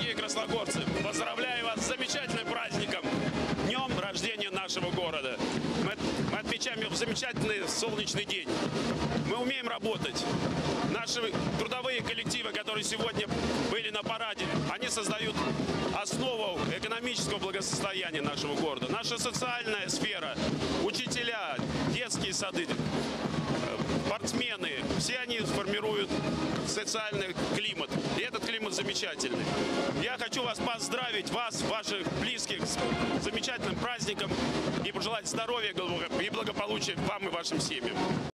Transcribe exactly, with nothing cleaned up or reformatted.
Дорогие красногорцы, поздравляю вас с замечательным праздником, днем рождения нашего города. Мы, мы отмечаем его в замечательный солнечный день. Мы умеем работать. Наши трудовые коллективы, которые сегодня были на параде, они создают основу экономического благосостояния нашего города. Наша социальная сфера, учителя, детские сады, спортсмены, все они формируют социальный климат. И этот климат замечательный. Я хочу вас поздравить, вас, ваших близких, с замечательным праздником и пожелать здоровья и благополучия вам и вашим семьям.